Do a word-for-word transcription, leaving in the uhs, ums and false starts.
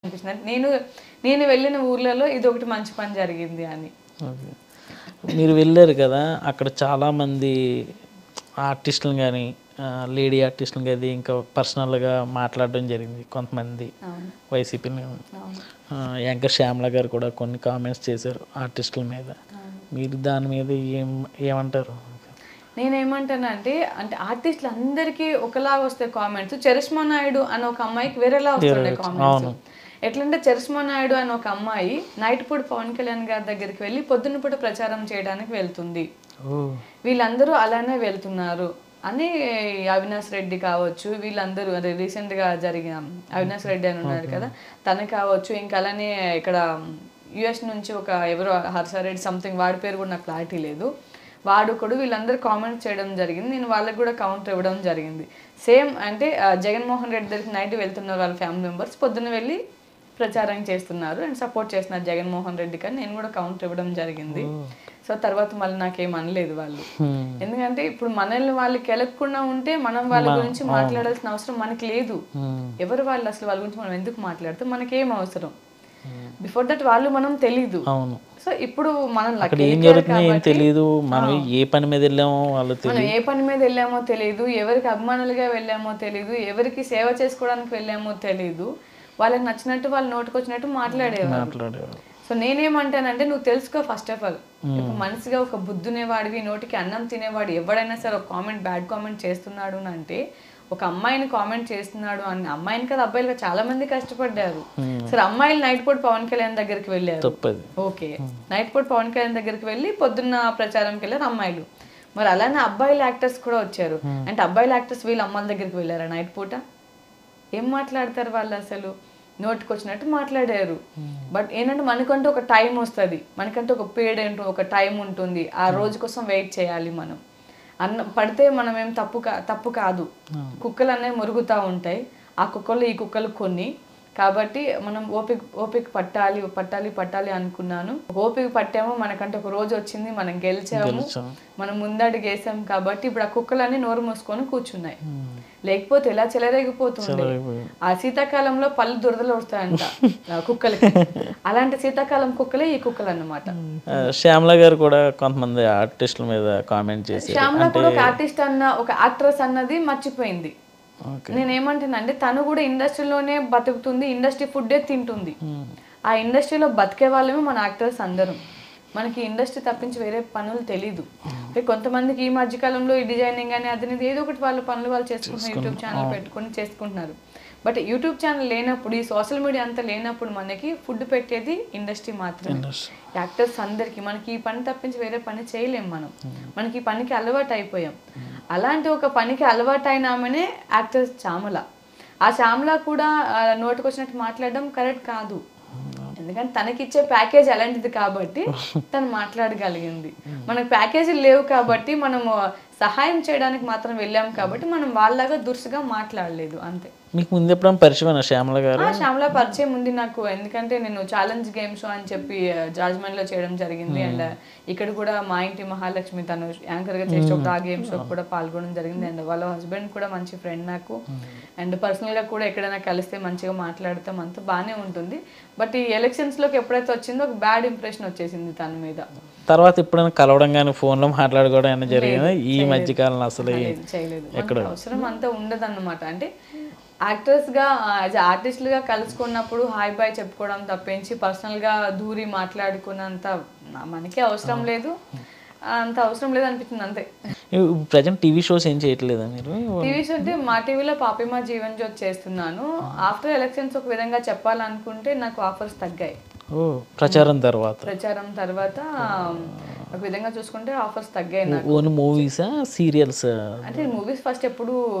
అనిపించింది. నేను నేను వెళ్ళిన ఊర్లలో ఇదొకటి మంచి పని జరిగింది అని. ఓకే. మీరు వెళ్ళారు కదా, అక్కడ చాలామంది ఆర్టిస్టులను కానీ లేడీ ఆర్టిస్టులు కానీ ఇంకా పర్సనల్గా మాట్లాడడం జరిగింది కొంతమంది వైసీపీ యాంకర్ శ్యామల గారు కూడా కొన్ని కామెంట్స్ చేశారు ఆర్టిస్టుల మీద. మీరు దాని మీద ఏం ఏమంటారు? నేనేమంటానంటే అంటే ఆర్టిస్టులు అందరికీ ఒకలాగా వస్తాయి కామెంట్స్. చరిష్మా నాయుడు అనే ఒక అమ్మాయికి వేరేలా వస్తుండే కామెంట్స్. ఎట్లంటే చరిష్మా నాయుడు అనే ఒక అమ్మాయి నైట్ పూట పవన్ కళ్యాణ్ గారి దగ్గరికి వెళ్ళి పొద్దున్న పూట ప్రచారం చేయడానికి వెళ్తుంది, వీళ్ళందరూ అలానే వెళ్తున్నారు అని అవినాష్ రెడ్డి కావచ్చు, వీళ్ళందరూ అదే రీసెంట్గా జరిగిన అవినాష్ రెడ్డి అని ఉన్నారు కదా తను కావచ్చు, ఇంకా అలానే ఇక్కడ యుఎస్ నుంచి ఒక ఎవరో హర్షారెడ్డి సంథింగ్ వాడి పేరు కూడా నాకు క్లారిటీ లేదు, వాడు కూడా వీళ్ళందరూ కామెంట్ చేయడం జరిగింది. నేను వాళ్ళకి కూడా కౌంటర్ ఇవ్వడం జరిగింది. సేమ్ అంటే జగన్మోహన్ రెడ్డి దగ్గరికి నైట్ వెళ్తున్నారు వాళ్ళ ఫ్యామిలీ మెంబర్స్, పొద్దున్న వెళ్ళి ప్రచారం చేస్తున్నారు అండ్ సపోర్ట్ చేస్తున్నారు జగన్మోహన్ రెడ్డి కానీ నేను కూడా కౌంటర్ ఇవ్వడం జరిగింది. సో తర్వాత మళ్ళీ నాకేం అనలేదు వాళ్ళు. ఎందుకంటే ఇప్పుడు మనల్ని వాళ్ళు కెలక్కుండా ఉంటే మనం వాళ్ళ గురించి మాట్లాడాల్సిన అవసరం మనకి లేదు. ఎవరు వాళ్ళు అసలు వాళ్ళ గురించి మనం ఎందుకు మాట్లాడితే మనకేం అవసరం? బిఫోర్ దట్ వాళ్ళు మనం తెలీదు. సో ఇప్పుడు మనం తెలియదు, మనం ఏ పని మీద వెళ్ళామో వాళ్ళు మనం ఏ పని మీద వెళ్ళామో తెలియదు, ఎవరికి అభిమానులుగా వెళ్ళామో తెలియదు, ఎవరికి సేవ చేసుకోవడానికి వెళ్ళామో తెలియదు, వాళ్ళకి నచ్చినట్టు వాళ్ళు నోటికి వచ్చినట్టు మాట్లాడేవారు. సో నేనేమంటానంటే నువ్వు తెలుసుకో ఫస్ట్ ఆఫ్ ఆల్, ఇప్పుడు మనసుగా ఒక బుద్ధునేవాడివి, నోటికి అన్నం తినేవాడు ఎవడైనా సరే ఒక కామెంట్ బ్యాడ్ కామెంట్ చేస్తున్నాడు అంటే, ఒక అమ్మాయిని కామెంట్ చేస్తున్నాడు అని, అమ్మాయిని కదా అబ్బాయిలుగా చాలా మంది కష్టపడ్డారు. సరే అమ్మాయిలు నైట్ పూట పవన్ కళ్యాణ్ దగ్గరికి వెళ్ళారు, ఓకే నైట్ పూట పవన్ కళ్యాణ్ దగ్గరికి వెళ్ళి పొద్దున్న ప్రచారంకి వెళ్ళారు అమ్మాయిలు. మరి అలానే అబ్బాయిల యాక్టర్స్ కూడా వచ్చారు అంటే అబ్బాయిల యాక్టర్స్ వీళ్ళ అమ్మాయిల దగ్గరికి వెళ్ళారా నైట్ పూట? ఏం మాట్లాడతారు వాళ్ళు? అసలు నోటికి వచ్చినట్టు మాట్లాడారు. బట్ ఏంటంటే మనకంటూ ఒక టైం వస్తుంది, మనకంటూ ఒక పీరియడ్ ఏంటో ఒక టైం ఉంటుంది, ఆ రోజు కోసం వెయిట్ చేయాలి. మనం అన్న పడితే మనం ఏం తప్పు కా తప్పు కాదు, కుక్కలు అనేవి మురుగుతూ ఉంటాయి, ఆ కుక్కలు ఈ కుక్కలు కొన్ని, కాబట్టి మనం ఓపిక ఓపిక పట్టాలి పట్టాలి పట్టాలి అనుకున్నాను. ఓపిక పట్టాము, మనకంటే ఒక రోజు వచ్చింది, మనం గెలిచాము, మనం ముందడుగు వేసాం. కాబట్టి ఇప్పుడు ఆ కుక్కలన్నీ నోరు మూసుకొని కూర్చున్నాయి, లేకపోతే ఎలా చెలరేగిపోతుంది. ఆ శీతాకాలంలో పళ్ళు దురదలు వస్తాయంట కుక్కలకి, అలాంటి శీతాకాలం కుక్కలే ఈ కుక్కలు అన్నమాట. శ్యామల గారు కూడా కొంతమంది ఆర్టిస్టుల మీద కామెంట్ చేసి, శ్యామల కూడా ఒక ఆర్టిస్ట్ అన్న ఒక యాక్ట్రెస్ అన్నది మర్చిపోయింది. నేనేమంటానంటే తను కూడా ఇండస్ట్రీలోనే బతుకుతుంది, ఇండస్ట్రీ ఫుడ్డే తింటుంది. ఆ ఇండస్ట్రీలో బతికే వాళ్ళమే మన యాక్టర్స్ అందరం. మనకి ఇండస్ట్రీ తప్పించి వేరే పనులు తెలీదు. అంటే కొంతమందికి ఈ మధ్యకాలంలో ఈ డిజైనింగ్ అని అది ఏదో ఒకటి వాళ్ళ పనులు వాళ్ళు చేసుకుంటున్నారు, యూట్యూబ్ ఛానల్ పెట్టుకొని చేసుకుంటున్నారు. బట్ యూట్యూబ్ ఛానల్ లేనప్పుడు, ఈ సోషల్ మీడియా అంతా లేనప్పుడు మనకి ఫుడ్ పెట్టేది ఇండస్ట్రీ మాత్రమే. యాక్టర్స్ అందరికీ మనకి ఈ పని తప్పించి వేరే పని చేయలేం మనం, మనకి ఈ పనికి అలవాటు అయిపోయాం. అలాంటి ఒక పనికి అలవాటు అయిన ఆమెనే యాక్టర్స్ శ్యామల. ఆ శ్యామల కూడా నోటికి వచ్చినట్టు మాట్లాడడం కరెక్ట్ కాదు, ఎందుకంటే తనకిచ్చే ప్యాకేజ్ అలాంటిది కాబట్టి తను మాట్లాడగలిగింది. మనకు ప్యాకేజీలు లేవు కాబట్టి మనము సహాయం చేయడానికి మాత్రం వెళ్ళాం కాబట్టి మనం వాళ్ళగా దురుసుగా మాట్లాడలేదు అంతే. మీకు ముందు ఎప్పుడైనా పరిచయం శ్యామల గారు? శ్యామల పరిచయం ఉంది నాకు, ఎందుకంటే నేను ఛాలెంజ్ గేమ్ షో అని చెప్పి రాజమండ్రిలో చేయడం జరిగింది. అండ్ ఇక్కడ కూడా మా ఇంటి మహాలక్ష్మి తను యాంకర్గా చేసే ఒక ఆ గేమ్ షో కూడా పాల్గొనడం జరిగింది. అండ్ వాళ్ళ హస్బెండ్ కూడా మంచి ఫ్రెండ్ నాకు, అండ్ పర్సనల్గా కూడా ఎక్కడైనా కలిస్తే మంచిగా మాట్లాడతాం, అంతా బాగానే ఉంటుంది. బట్ ఈ ఎలక్షన్స్లోకి ఎప్పుడైతే వచ్చిందో ఒక బ్యాడ్ ఇంప్రెషన్ వచ్చేసింది తన మీద. తర్వాత ఎప్పుడైనా కలవడం కానీ ఫోన్లో మాట్లాడుకోవడం అయినా జరిగింది ఈ మధ్య కాలంలో? అసలు చేయలేదు, అవసరం అంతా ఉండదు అన్నమాట. అంటే యాక్టర్స్గా యాజ్ ఆర్టిస్టులుగా కలుసుకున్నప్పుడు హాయ్ బాయ్ చెప్పుకోవడం తప్పించి పర్సనల్గా దూరి మాట్లాడుకున్నంత మనకే అవసరం లేదు, అంత అవసరం లేదు అనిపించింది అంతే. ప్రజెంట్ టీవీ షోస్ ఏం చేయట్లేదా మీరు? టీవీ షో అంటే మా టీవీలో పాపిమా జీవన్ జ్యోతి చేస్తున్నాను. ఆఫ్టర్ ఎలక్షన్స్ ఒక విధంగా చెప్పాలనుకుంటే నాకు ఆఫర్స్ తగ్గాయి. ప్రచారం తర్వాత ప్రచారం తర్వాత ఒక విధంగా చూసుకుంటే ఆఫర్స్ తగ్గాయి నాకు. మూవీసా సీరియల్స్? అంటే మూవీస్ ఫస్ట్ ఎప్పుడు